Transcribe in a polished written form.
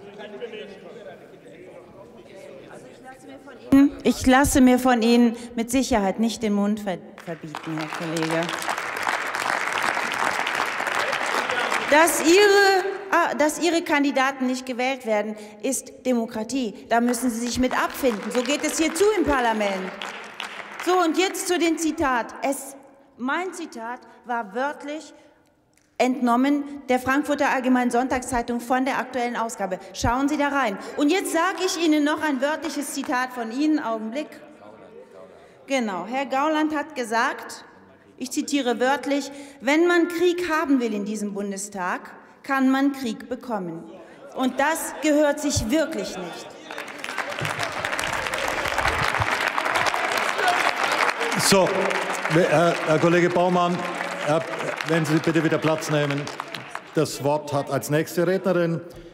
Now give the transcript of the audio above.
Ich lasse mir von Ihnen mit Sicherheit nicht den Mund verbieten, Herr Kollege. Dass Ihre Kandidaten nicht gewählt werden, ist Demokratie. Da müssen Sie sich mit abfinden. So geht es hier zu im Parlament. So, und jetzt zu dem Zitat. Mein Zitat war wörtlich entnommen der Frankfurter Allgemeinen Sonntagszeitung von der aktuellen Ausgabe. Schauen Sie da rein. Und jetzt sage ich Ihnen noch ein wörtliches Zitat von Ihnen. Augenblick. Genau. Herr Gauland hat gesagt, ich zitiere wörtlich, wenn man Krieg haben will in diesem Bundestag, kann man Krieg bekommen. Und das gehört sich wirklich nicht. So, Herr Kollege Baumann, wenn Sie bitte wieder Platz nehmen. Das Wort hat als nächste Rednerin